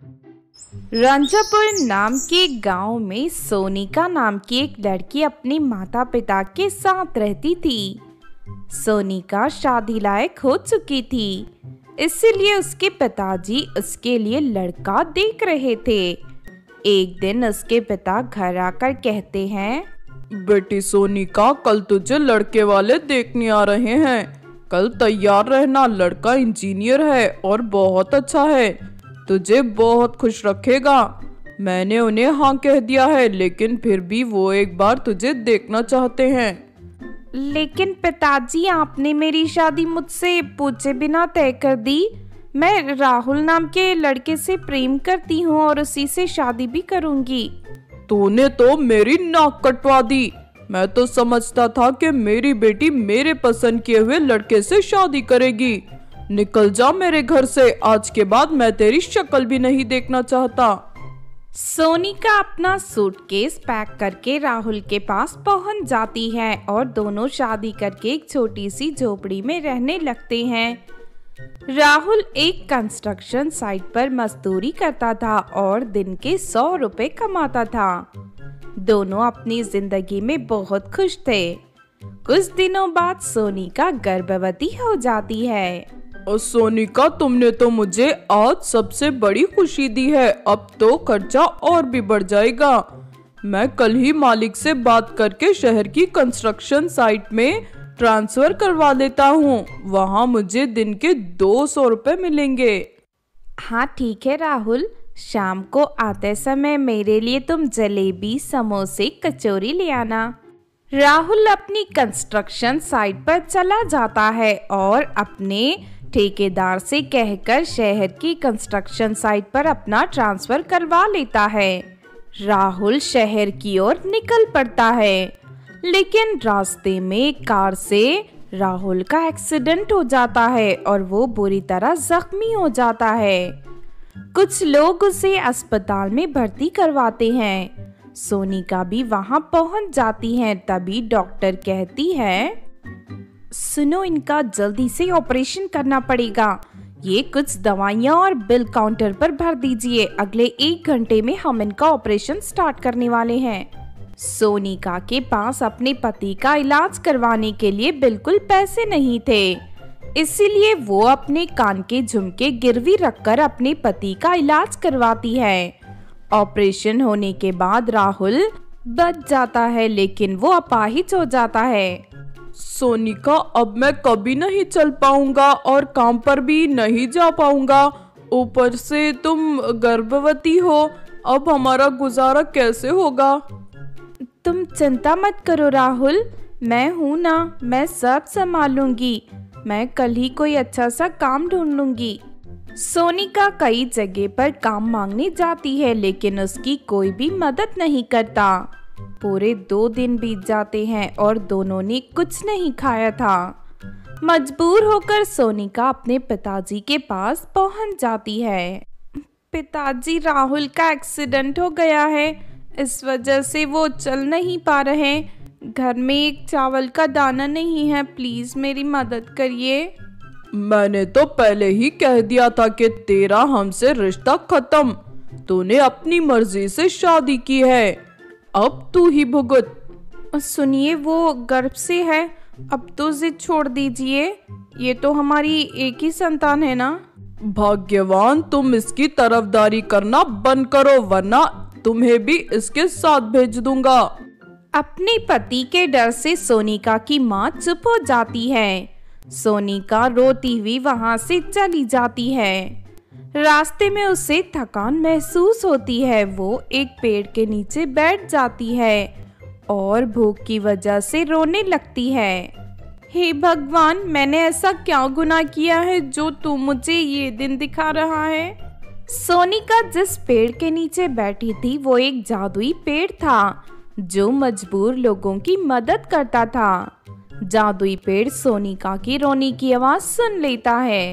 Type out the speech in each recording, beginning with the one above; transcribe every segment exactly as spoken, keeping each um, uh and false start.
रंजापुर नाम के गांव में सोनिका नाम की एक लड़की अपने माता पिता के साथ रहती थी। सोनिका शादी लायक हो चुकी थी, इसलिए उसके पिताजी उसके लिए लड़का देख रहे थे। एक दिन उसके पिता घर आकर कहते हैं, बेटी सोनिका, कल तुझे लड़के वाले देखने आ रहे हैं। कल तैयार रहना, लड़का इंजीनियर है और बहुत अच्छा है, तुझे बहुत खुश रखेगा। मैंने उन्हें हाँ कह दिया है, लेकिन फिर भी वो एक बार तुझे देखना चाहते हैं। लेकिन पिताजी, आपने मेरी शादी मुझसे पूछे बिना तय कर दी। मैं राहुल नाम के लड़के से प्रेम करती हूँ और उसी से शादी भी करूँगी। तूने तो मेरी नाक कटवा दी। मैं तो समझता था कि मेरी बेटी मेरे पसंद किए हुए लड़के से शादी करेगी। निकल जा मेरे घर से, आज के बाद मैं तेरी शक्ल भी नहीं देखना चाहता। सोनिका अपना सूटकेस पैक करके राहुल के पास पहुंच जाती है और दोनों शादी करके एक छोटी सी झोपड़ी में रहने लगते हैं। राहुल एक कंस्ट्रक्शन साइट पर मजदूरी करता था और दिन के सौ रुपए कमाता था। दोनों अपनी जिंदगी में बहुत खुश थे। कुछ दिनों बाद सोनिका गर्भवती हो जाती है। और सोनिका, तुमने तो मुझे आज सबसे बड़ी खुशी दी है। अब तो खर्चा और भी बढ़ जाएगा। मैं कल ही मालिक से बात करके शहर की कंस्ट्रक्शन साइट में ट्रांसफर करवा लेता हूँ। वहाँ मुझे दिन के दो सौ रुपए मिलेंगे। हाँ ठीक है राहुल, शाम को आते समय मेरे लिए तुम जलेबी, समोसे, कचौरी ले आना। राहुल अपनी कंस्ट्रक्शन साइट पर चला जाता है और अपने ठेकेदार से कहकर शहर की कंस्ट्रक्शन साइट पर अपना ट्रांसफर करवा लेता है। राहुल शहर की ओर निकल पड़ता है, लेकिन रास्ते में कार से राहुल का एक्सीडेंट हो जाता है और वो बुरी तरह जख्मी हो जाता है। कुछ लोग उसे अस्पताल में भर्ती करवाते हैं। सोनिका भी वहां पहुंच जाती है। तभी डॉक्टर कहती है, सुनो, इनका जल्दी से ऑपरेशन करना पड़ेगा। ये कुछ दवाइयाँ और बिल काउंटर पर भर दीजिए। अगले एक घंटे में हम इनका ऑपरेशन स्टार्ट करने वाले हैं। सोनिका के पास अपने पति का इलाज करवाने के लिए बिल्कुल पैसे नहीं थे, इसीलिए वो अपने कान के झुमके गिरवी रखकर अपने पति का इलाज करवाती है। ऑपरेशन होने के बाद राहुल बच जाता है, लेकिन वो अपाहिज हो जाता है। सोनिका, अब मैं कभी नहीं चल पाऊंगा और काम पर भी नहीं जा पाऊंगा। ऊपर से तुम गर्भवती हो, अब हमारा गुजारा कैसे होगा? तुम चिंता मत करो राहुल, मैं हूँ ना, मैं सब संभालूंगी। मैं कल ही कोई अच्छा सा काम ढूंढ लूंगी। सोनिका कई जगह पर काम मांगने जाती है, लेकिन उसकी कोई भी मदद नहीं करता। पूरे दो दिन बीत जाते हैं और दोनों ने कुछ नहीं खाया था। मजबूर होकर सोनिका अपने पिताजी के पास पहुंच जाती है। पिताजी, राहुल का एक्सीडेंट हो गया है, इस वजह से वो चल नहीं पा रहे। घर में एक चावल का दाना नहीं है, प्लीज मेरी मदद करिए। मैंने तो पहले ही कह दिया था कि तेरा हमसे रिश्ता खत्म। तूने अपनी मर्जी से शादी की है, अब तू ही भुगत। सुनिए, वो गर्भ से है, अब तो जिद छोड़ दीजिए। ये तो हमारी एक ही संतान है ना। भाग्यवान, तुम इसकी तरफदारी करना बंद करो, वरना तुम्हें भी इसके साथ भेज दूंगा। अपने पति के डर से सोनिका की माँ चुप हो जाती है। सोनिका रोती हुई वहां से चली जाती है। रास्ते में उसे थकान महसूस होती है। वो एक पेड़ के नीचे बैठ जाती है और भूख की वजह से रोने लगती है। हे भगवान, मैंने ऐसा क्या गुनाह किया है जो तू मुझे ये दिन दिखा रहा है? सोनिका जिस पेड़ के नीचे बैठी थी वो एक जादुई पेड़ था जो मजबूर लोगों की मदद करता था। जादुई पेड़ सोनिका की रोने की आवाज सुन लेता है।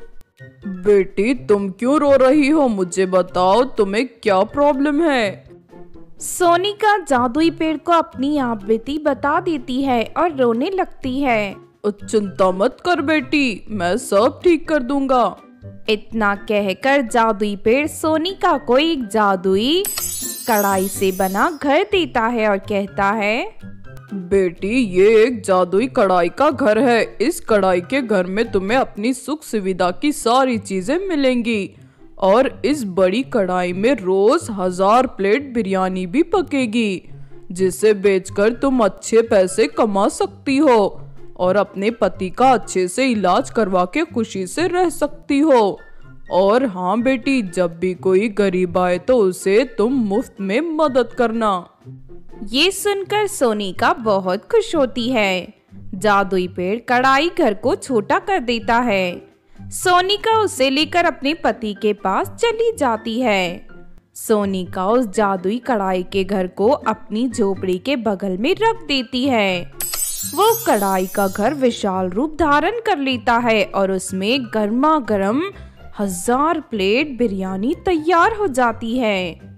बेटी, तुम क्यों रो रही हो? मुझे बताओ, तुम्हें क्या प्रॉब्लम है? सोनिका जादुई पेड़ को अपनी आप बीती बता देती है और रोने लगती है। चिंता मत कर बेटी, मैं सब ठीक कर दूंगा। इतना कहकर जादुई पेड़ सोनिका को एक जादुई कढ़ाई से बना घर देता है और कहता है, बेटी ये एक जादुई कढ़ाई का घर है। इस कढ़ाई के घर में तुम्हें अपनी सुख सुविधा की सारी चीजें मिलेंगी और इस बड़ी कढ़ाई में रोज हजार प्लेट बिरयानी भी पकेगी, जिसे बेचकर तुम अच्छे पैसे कमा सकती हो और अपने पति का अच्छे से इलाज करवा के खुशी से रह सकती हो। और हाँ बेटी, जब भी कोई गरीब आए तो उसे तुम मुफ्त में मदद करना। ये सुनकर सोनिका बहुत खुश होती है। जादुई पेड़ कढ़ाई घर को छोटा कर देता है। सोनिका उसे लेकर अपने पति के पास चली जाती है। सोनिका उस जादुई कढ़ाई के घर को अपनी झोपड़ी के बगल में रख देती है। वो कढ़ाई का घर विशाल रूप धारण कर लेता है और उसमें गर्मा गर्म हजार प्लेट बिरयानी तैयार हो जाती है।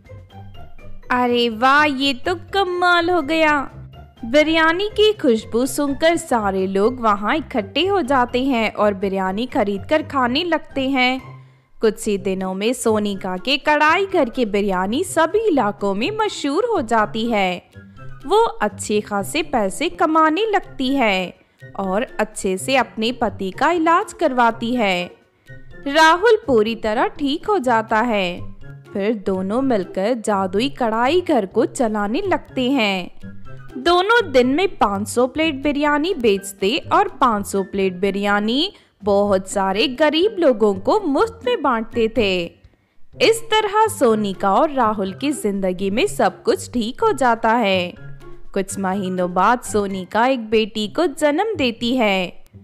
अरे वाह, ये तो कमाल हो गया। बिरयानी की खुशबू सुनकर सारे लोग वहां इकट्ठे हो जाते हैं और बिरयानी खरीदकर खाने लगते हैं। कुछ ही दिनों में सोनिका के कढ़ाई घर की बिरयानी सभी इलाकों में मशहूर हो जाती है। वो अच्छे खासे पैसे कमाने लगती है और अच्छे से अपने पति का इलाज करवाती है। राहुल पूरी तरह ठीक हो जाता है। फिर दोनों मिलकर जादुई कढ़ाई घर को चलाने लगते हैं। दोनों दिन में पाँच सौ प्लेट बिरयानी बेचते और पाँच सौ प्लेट बिरयानी बहुत सारे गरीब लोगों को मुफ्त में बांटते थे। इस तरह सोनिका और राहुल की जिंदगी में सब कुछ ठीक हो जाता है। कुछ महीनों बाद सोनिका एक बेटी को जन्म देती है।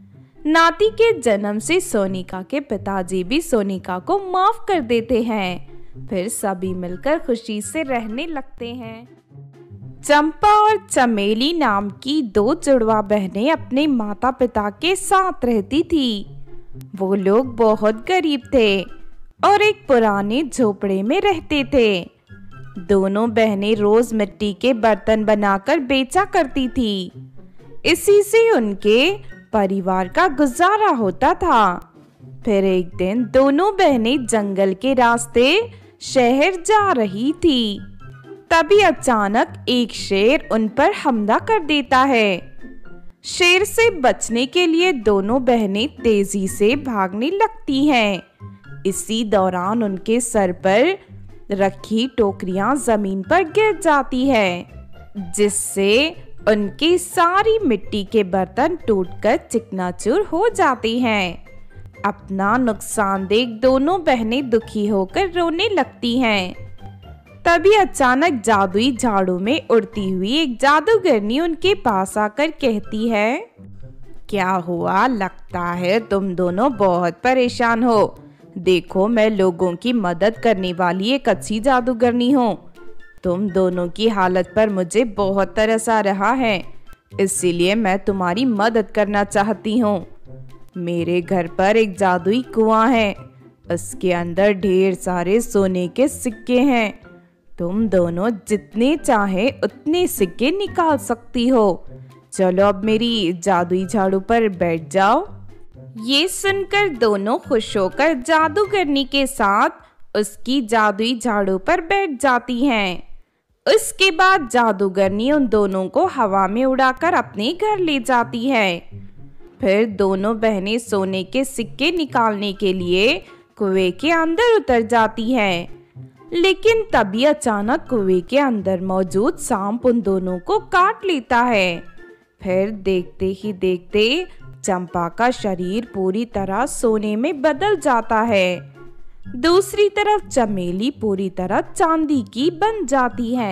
नाती के जन्म से सोनिका के पिताजी भी सोनिका को माफ कर देते हैं। फिर सभी मिलकर खुशी से रहने लगते हैं। चंपा और चमेली नाम की दो जुड़वा बहनें अपने माता पिता के साथ रहती थी। वो लोग बहुत गरीब थे और एक पुराने झोपड़े में रहते थे। दोनों बहनें रोज मिट्टी के बर्तन बनाकर बेचा करती थी। इसी से उनके परिवार का गुजारा होता था। फिर एक दिन दोनों बहनें जंगल के रास्ते शहर जा रही थी। तभी अचानक एक शेर उन पर हमला कर देता है। शेर से बचने के लिए दोनों बहनें तेजी से भागने लगती हैं। इसी दौरान उनके सर पर रखी टोकरियां जमीन पर गिर जाती है, जिससे उनकी सारी मिट्टी के बर्तन टूटकर चिकनाचूर हो जाते हैं। अपना नुकसान देख दोनों बहनें दुखी होकर रोने लगती हैं। तभी अचानक जादुई झाड़ू में उड़ती हुई एक जादूगरनी उनके पास आकर कहती है, क्या हुआ? लगता है तुम दोनों बहुत परेशान हो। देखो, मैं लोगों की मदद करने वाली एक अच्छी जादूगरनी हूँ। तुम दोनों की हालत पर मुझे बहुत तरस आ रहा है, इसीलिए मैं तुम्हारी मदद करना चाहती हूँ। मेरे घर पर एक जादुई कुआं है, उसके अंदर ढेर सारे सोने के सिक्के हैं। तुम दोनों जितने चाहे उतने सिक्के निकाल सकती हो। चलो अब मेरी जादुई झाड़ू पर बैठ जाओ। ये सुनकर दोनों खुश होकर जादूगरनी के साथ उसकी जादुई झाड़ू पर बैठ जाती हैं। उसके बाद जादूगरनी उन दोनों को हवा में उड़ाकर अपने घर ले जाती है। फिर दोनों बहनें सोने के सिक्के निकालने के लिए कुएं के अंदर उतर जाती हैं। लेकिन तभी अचानक कुएं के अंदर मौजूद सांप उन दोनों को काट लेता है। फिर देखते ही देखते चंपा का शरीर पूरी तरह सोने में बदल जाता है। दूसरी तरफ चमेली पूरी तरह चांदी की बन जाती है।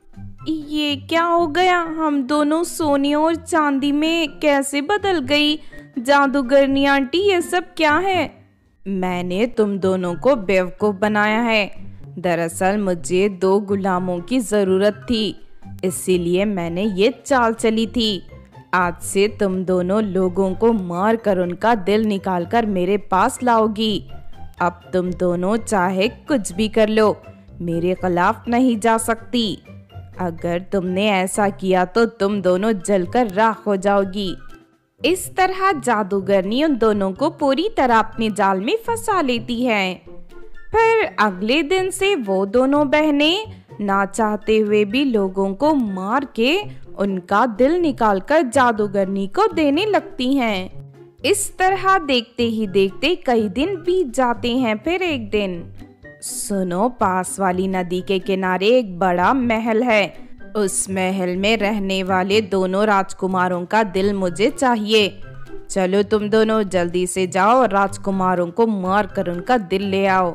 ये क्या हो गया? हम दोनों सोने और चांदी में कैसे बदल गई? जादूगरनी आंटी, ये सब क्या है? मैंने तुम दोनों को बेवकूफ बनाया है। दरअसल मुझे दो गुलामों की जरूरत थी, इसीलिए मैंने ये चाल चली थी। आज से तुम दोनों लोगों को मार कर उनका दिल निकालकर मेरे पास लाओगी। अब तुम दोनों चाहे कुछ भी कर लो, मेरे खिलाफ नहीं जा सकती। अगर तुमने ऐसा किया तो तुम दोनों जलकर राख हो जाओगी। इस तरह जादूगरनी उन दोनों को पूरी तरह अपने जाल में फंसा लेती है। फिर अगले दिन से वो दोनों बहनें ना चाहते हुए भी लोगों को मार के उनका दिल निकालकर जादूगरनी को देने लगती हैं। इस तरह देखते ही देखते कई दिन बीत जाते हैं। फिर एक दिन, सुनो, पास वाली नदी के किनारे एक बड़ा महल है। उस महल में रहने वाले दोनों राजकुमारों का दिल मुझे चाहिए। चलो तुम दोनों जल्दी से जाओ और राजकुमारों को मार कर उनका दिल ले आओ।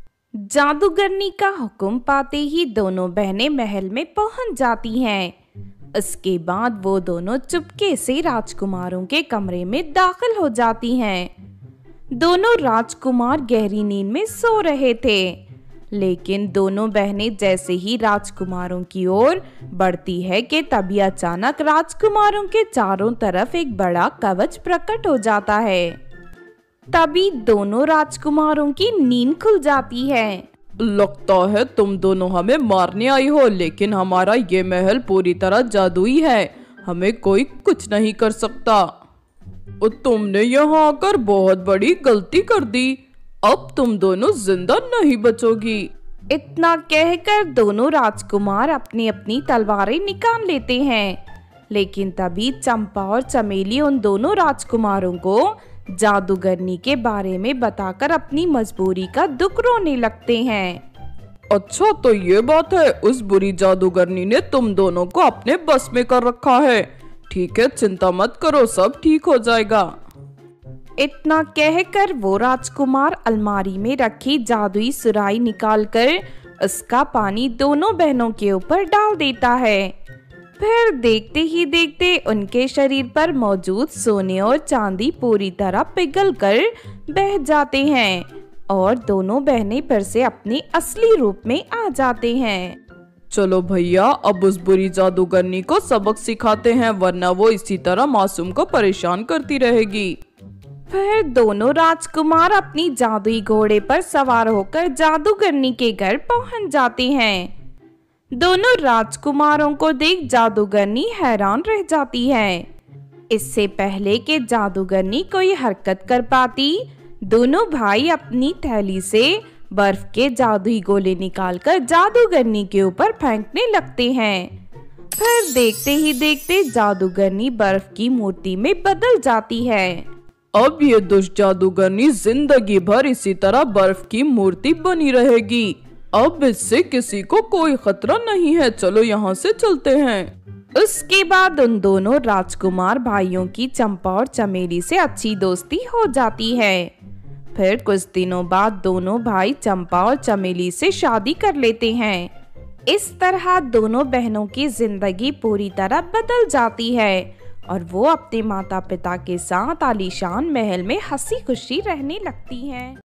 जादूगरनी का हुक्म पाते ही दोनों बहनें महल में पहुंच जाती हैं। इसके बाद वो दोनों चुपके से राजकुमारों के कमरे में दाखिल हो जाती हैं। दोनों राजकुमार गहरी नींद में सो रहे थे, लेकिन दोनों बहनें जैसे ही राजकुमारों की ओर बढ़ती है कि तभी अचानक राजकुमारों के चारों तरफ एक बड़ा कवच प्रकट हो जाता है। तभी दोनों राजकुमारों की नींद खुल जाती है। लगता है तुम दोनों हमें मारने आई हो, लेकिन हमारा ये महल पूरी तरह जादुई है, हमें कोई कुछ नहीं कर सकता। और तुमने यहाँ आकर बहुत बड़ी गलती कर दी, अब तुम दोनों जिंदा नहीं बचोगी। इतना कहकर दोनों राजकुमार अपनी अपनी तलवारें निकाल लेते हैं, लेकिन तभी चंपा और चमेली उन दोनों राजकुमारों को जादूगरनी के बारे में बताकर अपनी मजबूरी का दुख रोने लगते हैं। अच्छा तो ये बात है, उस बुरी जादूगरनी ने तुम दोनों को अपने बस में कर रखा है। ठीक है, चिंता मत करो, सब ठीक हो जाएगा। इतना कहकर वो राजकुमार अलमारी में रखी जादुई सुराही निकालकर उसका पानी दोनों बहनों के ऊपर डाल देता है। फिर देखते ही देखते उनके शरीर पर मौजूद सोने और चांदी पूरी तरह पिघलकर बह जाते हैं और दोनों बहनें फिर से अपने असली रूप में आ जाते हैं। चलो भैया, अब उस बुरी जादूगरनी को सबक सिखाते हैं, वरना वो इसी तरह मासूम को परेशान करती रहेगी। फिर दोनों राजकुमार अपनी जादुई घोड़े पर सवार होकर जादूगरनी के घर पहुंच जाते हैं। दोनों राजकुमारों को देख जादूगरनी हैरान रह जाती है। इससे पहले कि जादूगरनी कोई हरकत कर पाती, दोनों भाई अपनी थैली से बर्फ के जादुई गोले निकालकर जादूगरनी के ऊपर फेंकने लगते हैं। फिर देखते ही देखते जादूगरनी बर्फ की मूर्ति में बदल जाती है। अब ये दुष्ट जादूगरनी जिंदगी भर इसी तरह बर्फ की मूर्ति बनी रहेगी। अब इससे किसी को कोई खतरा नहीं है, चलो यहाँ से चलते हैं। उसके बाद उन दोनों राजकुमार भाइयों की चंपा और चमेली से अच्छी दोस्ती हो जाती है। फिर कुछ दिनों बाद दोनों भाई चंपा और चमेली से शादी कर लेते हैं। इस तरह दोनों बहनों की जिंदगी पूरी तरह बदल जाती है और वो अपने माता पिता के साथ आलीशान महल में हंसी खुशी रहने लगती हैं।